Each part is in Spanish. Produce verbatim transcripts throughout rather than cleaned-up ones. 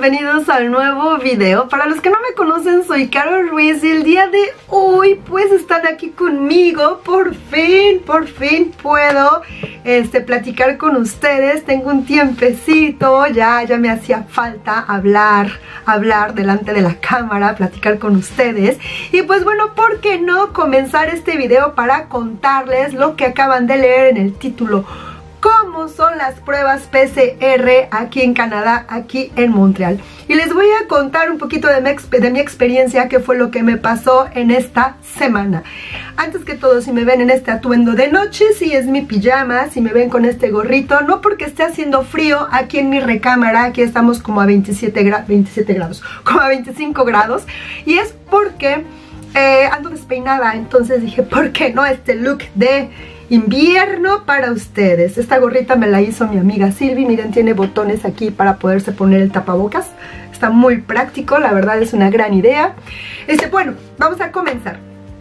bienvenidos al nuevo video. Para los que no me conocen, soy Carol Ruiz y el día de hoy pues están aquí conmigo. Por fin, por fin puedo este, platicar con ustedes. Tengo un tiempecito, ya, ya me hacía falta hablar, hablar delante de la cámara, platicar con ustedes. Y pues bueno, ¿por qué no comenzar este video para contarles lo que acaban de leer en el título? Cómo son las pruebas P C R aquí en Canadá, aquí en Montreal. Y les voy a contar un poquito de mi, de mi experiencia, qué fue lo que me pasó en esta semana. Antes que todo, si me ven en este atuendo de noche, si es mi pijama, si me ven con este gorrito, no porque esté haciendo frío aquí en mi recámara, aquí estamos como a veintisiete grados, como a veinticinco grados, y es porque eh, ando despeinada, entonces dije, ¿por qué no este look de invierno para ustedes? Esta gorrita me la hizo mi amiga Silvi. Miren, tiene botones aquí para poderse poner el tapabocas. Está muy práctico, la verdad es una gran idea. Este, bueno, vamos a comenzar.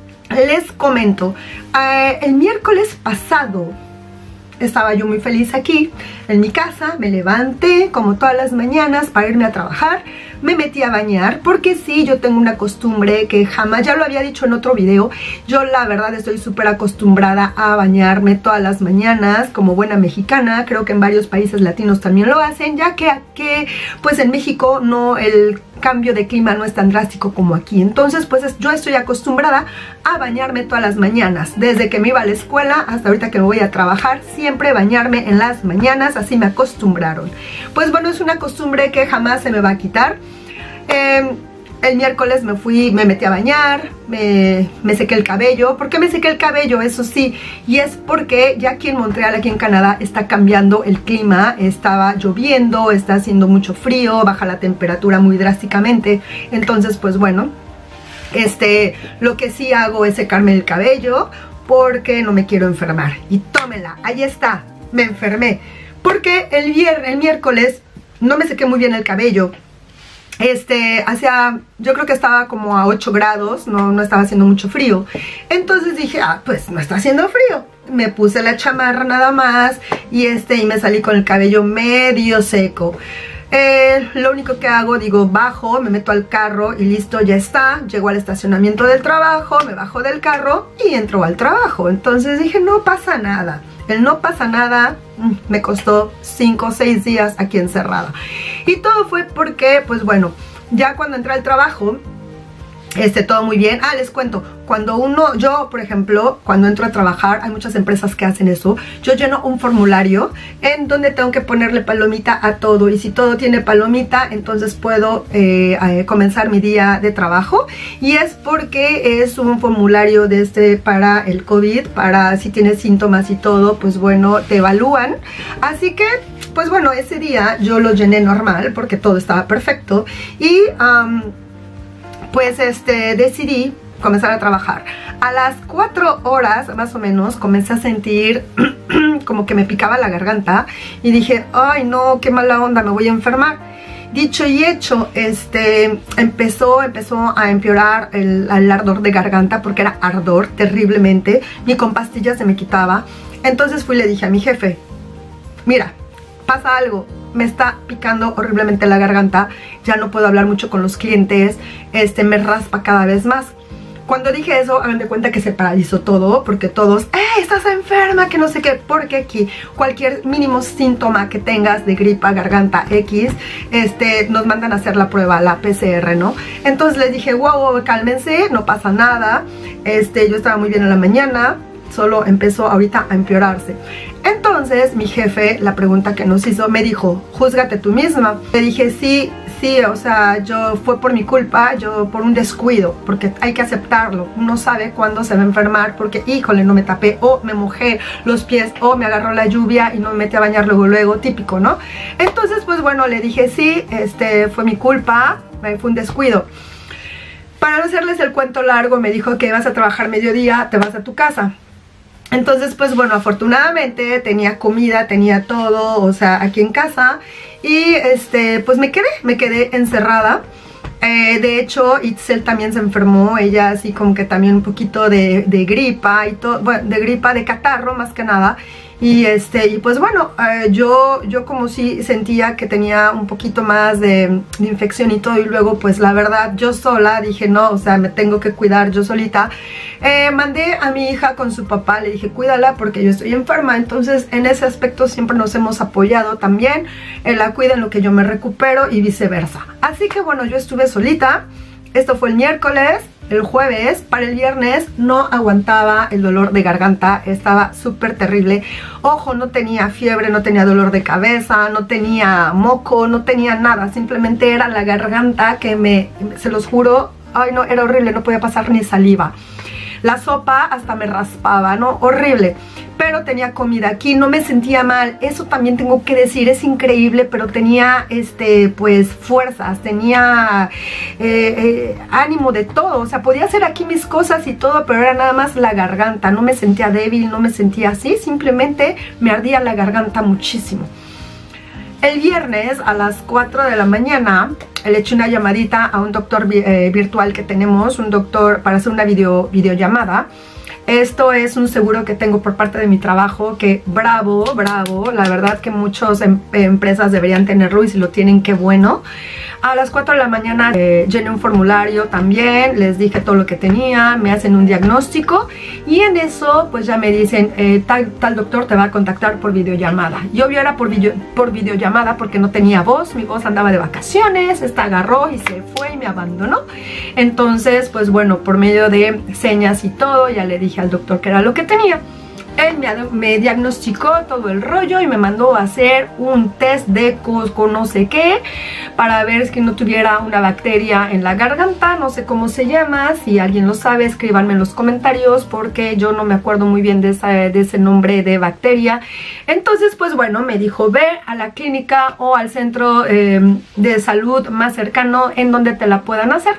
Les comento, eh, el miércoles pasado estaba yo muy feliz aquí en mi casa. Me levanté como todas las mañanas para irme a trabajar. Me metí a bañar porque sí, yo tengo una costumbre que jamás, ya lo había dicho en otro video, yo la verdad estoy súper acostumbrada a bañarme todas las mañanas como buena mexicana. Creo que en varios países latinos también lo hacen, ya que aquí, pues en México no, el cambio de clima no es tan drástico como aquí. Entonces pues yo estoy acostumbrada a bañarme todas las mañanas. Desde que me iba a la escuela hasta ahorita que me voy a trabajar, siempre bañarme en las mañanas, así me acostumbraron. Pues bueno, es una costumbre que jamás se me va a quitar. Eh, el miércoles me fui, me metí a bañar, me, me sequé el cabello. ¿Por qué me sequé el cabello? Eso sí, y es porque ya aquí en Montreal, aquí en Canadá, está cambiando el clima. Estaba lloviendo, está haciendo mucho frío, baja la temperatura muy drásticamente. Entonces pues bueno, este, lo que sí hago es secarme el cabello porque no me quiero enfermar. Y tómela, ahí está, me enfermé porque el, viernes, el miércoles no me sequé muy bien el cabello. Este, hacía, yo creo que estaba como a ocho grados, no, no estaba haciendo mucho frío. Entonces dije, ah, pues no está haciendo frío. Me puse la chamarra nada más y este, y me salí con el cabello medio seco. Eh, lo único que hago, digo, bajo, me meto al carro y listo, ya está. Llego al estacionamiento del trabajo, me bajo del carro y entro al trabajo. Entonces dije, no pasa nada. El no pasa nada me costó cinco o seis días aquí encerrada. Y todo fue porque, pues bueno, ya cuando entré al trabajo, este, todo muy bien. Ah, les cuento, cuando uno, yo por ejemplo, cuando entro a trabajar, hay muchas empresas que hacen eso. Yo lleno un formulario en donde tengo que ponerle palomita a todo, y si todo tiene palomita, entonces puedo eh, eh, comenzar mi día de trabajo. Y es porque es un formulario de este para el COVID, para si tienes síntomas y todo, pues bueno, te evalúan. Así que pues bueno, ese día yo lo llené normal porque todo estaba perfecto. Y um, pues este, decidí comenzar a trabajar. A las cuatro horas más o menos comencé a sentir como que me picaba la garganta y dije, ay no, qué mala onda, me voy a enfermar. Dicho y hecho, este, empezó, empezó a empeorar el, el ardor de garganta, porque era ardor terriblemente, ni con pastillas se me quitaba. Entonces fui y le dije a mi jefe, mira, pasa algo, me está picando horriblemente la garganta, ya no puedo hablar mucho con los clientes, este, me raspa cada vez más. Cuando dije eso, hagan de cuenta que se paralizó todo, porque todos, ¡eh, estás enferma! Que no sé qué, porque aquí cualquier mínimo síntoma que tengas de gripa, garganta, X, este, nos mandan a hacer la prueba, la P C R, ¿no? Entonces les dije, wow, wow, cálmense, no pasa nada, este, yo estaba muy bien en la mañana, solo empezó ahorita a empeorarse. Entonces mi jefe, la pregunta que nos hizo, me dijo, júzgate tú misma. Le dije, sí, sí, o sea, yo fue por mi culpa, yo por un descuido, porque hay que aceptarlo. Uno sabe cuándo se va a enfermar porque, híjole, no me tapé, o me mojé los pies, o me agarró la lluvia y no me metí a bañar luego, luego, típico, ¿no? Entonces, pues bueno, le dije, sí, este, fue mi culpa, fue un descuido. Para no hacerles el cuento largo, me dijo que vas a trabajar mediodía, te vas a tu casa. Entonces pues bueno, afortunadamente tenía comida, tenía todo, o sea, aquí en casa. Y este, pues me quedé, me quedé encerrada. Eh, de hecho, Itzel también se enfermó, ella así como que también un poquito de, de gripa y todo, bueno, de gripa, de catarro más que nada. Y este y pues bueno, eh, yo, yo como si sentía que tenía un poquito más de, de infección y todo. Y luego pues la verdad yo sola dije no, o sea, me tengo que cuidar yo solita. eh, Mandé a mi hija con su papá, le dije cuídala porque yo estoy enferma. Entonces en ese aspecto siempre nos hemos apoyado también. Él la cuida en lo que yo me recupero y viceversa. Así que bueno, yo estuve solita. Esto fue el miércoles. El jueves, para el viernes, no aguantaba el dolor de garganta, estaba súper terrible. Ojo, no tenía fiebre, no tenía dolor de cabeza, no tenía moco, no tenía nada. Simplemente era la garganta que me, se los juro, ay no, era horrible, no podía pasar ni saliva. La sopa hasta me raspaba, ¿no? Horrible. Pero tenía comida aquí, no me sentía mal. Eso también tengo que decir, es increíble, pero tenía, este, pues, fuerzas, tenía eh, eh, ánimo de todo. O sea, podía hacer aquí mis cosas y todo, pero era nada más la garganta. No me sentía débil, no me sentía así, simplemente me ardía la garganta muchísimo. El viernes a las cuatro de la mañana le eché una llamadita a un doctor eh, virtual que tenemos, un doctor para hacer una video, videollamada. Esto es un seguro que tengo por parte de mi trabajo, que bravo, bravo, la verdad que muchas em empresas deberían tenerlo y si lo tienen, qué bueno. A las cuatro de la mañana eh, llené un formulario también, les dije todo lo que tenía, me hacen un diagnóstico y en eso pues ya me dicen eh, tal, tal doctor te va a contactar por videollamada. Yo vi era por, video, por videollamada porque no tenía voz, mi voz andaba de vacaciones, esta agarró y se fue y me abandonó. Entonces pues bueno, por medio de señas y todo ya le dije al doctor que era lo que tenía. Él me, me diagnosticó todo el rollo y me mandó a hacer un test de Cosco no sé qué para ver si no tuviera una bacteria en la garganta, no sé cómo se llama. Si alguien lo sabe, escríbanme en los comentarios porque yo no me acuerdo muy bien de, esa, de ese nombre de bacteria. Entonces pues bueno, me dijo ve a la clínica o al centro eh, de salud más cercano en donde te la puedan hacer.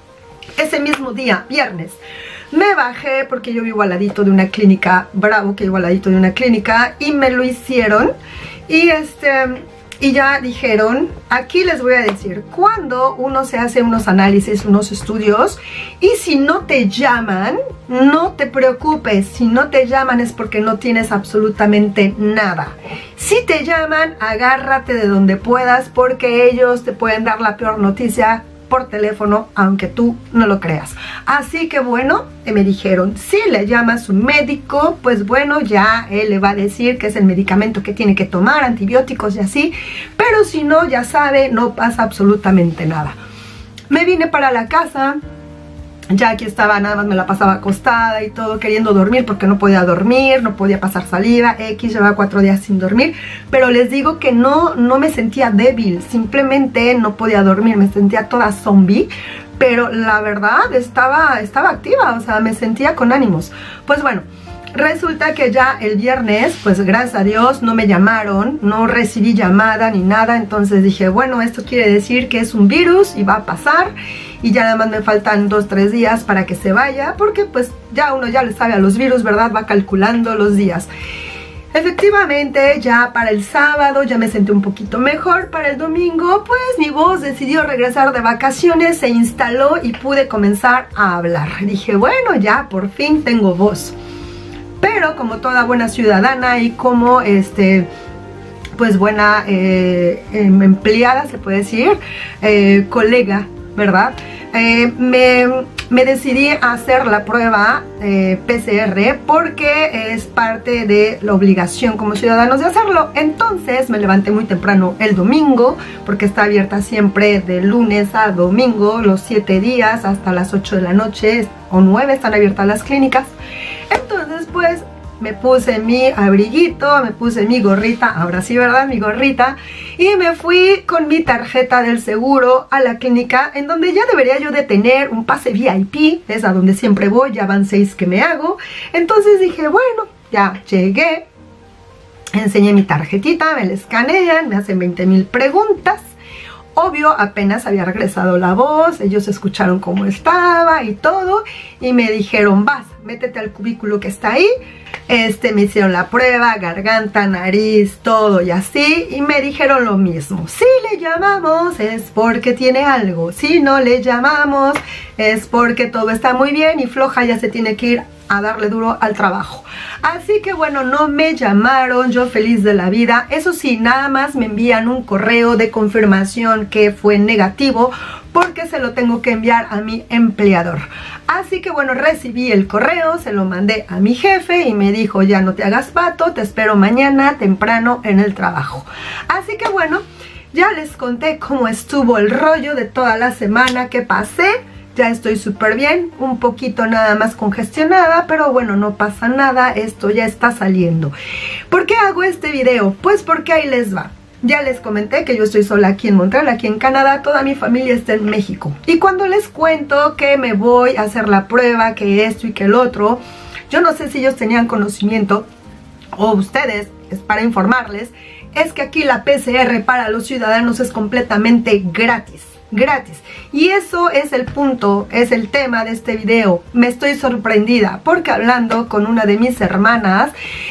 Ese mismo día, viernes, me bajé porque yo vivo al ladito de una clínica, bravo que vivo al ladito de una clínica, y me lo hicieron. Y este y ya dijeron, aquí les voy a decir, cuando uno se hace unos análisis, unos estudios, y si no te llaman, no te preocupes. Si no te llaman es porque no tienes absolutamente nada. Si te llaman, agárrate de donde puedas porque ellos te pueden dar la peor noticia por teléfono, aunque tú no lo creas. Así que bueno, me dijeron, si le llama a su médico, pues bueno, ya él le va a decir que es el medicamento que tiene que tomar, antibióticos y así, pero si no, ya sabe, no pasa absolutamente nada. Me vine para la casa. Ya aquí estaba, nada más me la pasaba acostada y todo, queriendo dormir porque no podía dormir, no podía pasar saliva, X, llevaba cuatro días sin dormir. Pero les digo que no, no me sentía débil, simplemente no podía dormir, me sentía toda zombie. Pero la verdad estaba, estaba activa, o sea, me sentía con ánimos. Pues bueno, resulta que ya el viernes, pues gracias a Dios, no me llamaron, no recibí llamada ni nada. Entonces dije, bueno, esto quiere decir que es un virus y va a pasar. Y ya nada más me faltan dos, tres días para que se vaya, porque pues ya uno ya le sabe a los virus, ¿verdad? Va calculando los días. Efectivamente, ya para el sábado ya me sentí un poquito mejor. Para el domingo, pues mi voz decidió regresar de vacaciones, se instaló y pude comenzar a hablar. Dije, bueno, ya por fin tengo voz. Pero como toda buena ciudadana y como este... pues buena eh, empleada, se puede decir, eh, colega, ¿verdad? Eh, me, me decidí a hacer la prueba eh, P C R porque es parte de la obligación como ciudadanos de hacerlo. Entonces me levanté muy temprano el domingo porque está abierta siempre de lunes a domingo, los siete días hasta las ocho de la noche o nueve están abiertas las clínicas. Entonces pues me puse mi abriguito, me puse mi gorrita, ahora sí, ¿verdad? Mi gorrita. Y me fui con mi tarjeta del seguro a la clínica, en donde ya debería yo de tener un pase V I P, es a donde siempre voy, ya van seis que me hago. Entonces dije, bueno, ya llegué, enseñé mi tarjetita, me la escanean, me hacen veinte mil preguntas. Obvio, apenas había regresado la voz, ellos escucharon cómo estaba y todo, y me dijeron, vas, métete al cubículo que está ahí. Este, me hicieron la prueba, garganta, nariz, todo y así, y me dijeron lo mismo. Si le llamamos es porque tiene algo, si no le llamamos es porque todo está muy bien y floja ya se tiene que ir a darle duro al trabajo. Así que bueno, no me llamaron, yo feliz de la vida. Eso sí, nada más me envían un correo de confirmación que fue negativo, porque se lo tengo que enviar a mi empleador. Así que bueno, recibí el correo, se lo mandé a mi jefe y me dijo, ya no te hagas pato, te espero mañana temprano en el trabajo. Así que bueno, ya les conté cómo estuvo el rollo de toda la semana que pasé. Ya estoy súper bien, un poquito nada más congestionada, pero bueno, no pasa nada, esto ya está saliendo. ¿Por qué hago este video? Pues porque ahí les va. Ya les comenté que yo estoy sola aquí en Montreal, aquí en Canadá, toda mi familia está en México. Y cuando les cuento que me voy a hacer la prueba, que esto y que el otro, yo no sé si ellos tenían conocimiento, o ustedes, es para informarles, es que aquí la P C R para los ciudadanos es completamente gratis. Gratis. Y eso es el punto, es el tema de este video. Me estoy sorprendida porque hablando con una de mis hermanas,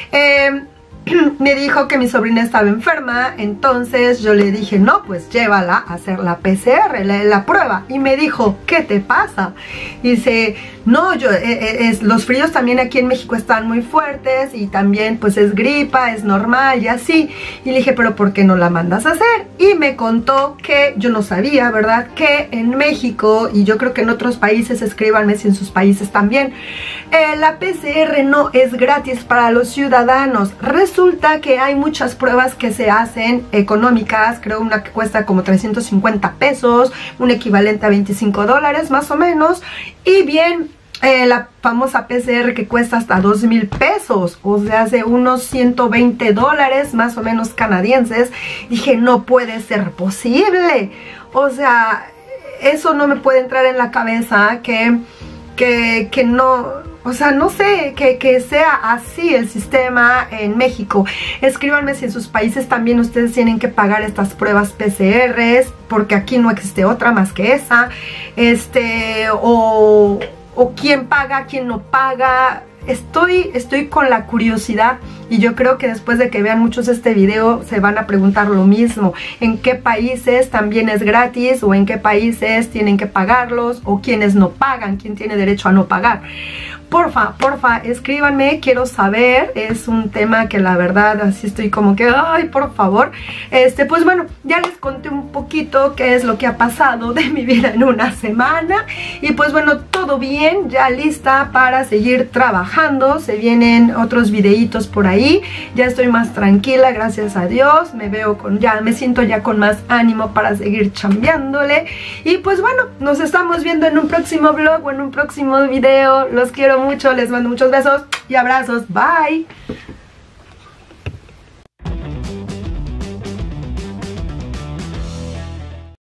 eh, me dijo que mi sobrina estaba enferma. Entonces yo le dije, no, pues llévala a hacer la P C R, la, la prueba. Y me dijo, ¿qué te pasa? Dice, no, yo, eh, es, los fríos también aquí en México están muy fuertes y también pues es gripa, es normal y así. Y le dije, pero ¿por qué no la mandas a hacer? Y me contó que yo no sabía, ¿verdad? Que en México, y yo creo que en otros países, escríbanme si en sus países también, eh, la P C R no es gratis para los ciudadanos. Resulta que hay muchas pruebas que se hacen económicas, creo una que cuesta como trescientos cincuenta pesos, un equivalente a veinticinco dólares más o menos, y bien, eh, la famosa P C R que cuesta hasta dos mil pesos, o sea, hace unos ciento veinte dólares más o menos canadienses. Dije, no puede ser posible, o sea, eso no me puede entrar en la cabeza que, que, que no... O sea, no sé, que, que sea así el sistema en México. Escríbanme si en sus países también ustedes tienen que pagar estas pruebas P C Rs, porque aquí no existe otra más que esa. Este, o, o quién paga, quién no paga. Estoy, estoy con la curiosidad y yo creo que después de que vean muchos este video se van a preguntar lo mismo. ¿En qué países también es gratis o en qué países tienen que pagarlos o quiénes no pagan? ¿Quién tiene derecho a no pagar? Porfa, porfa, escríbanme, quiero saber, es un tema que la verdad así estoy como que, ay, por favor. Este, pues bueno, ya les conté un poquito qué es lo que ha pasado de mi vida en una semana. Y pues bueno, todo bien, ya lista para seguir trabajando. Se vienen otros videitos por ahí, ya estoy más tranquila, gracias a Dios. Me veo con, ya me siento ya con más ánimo para seguir chambeándole. Y pues bueno, nos estamos viendo en un próximo vlog o en un próximo video. Los quiero mucho, les mando muchos besos y abrazos. Bye.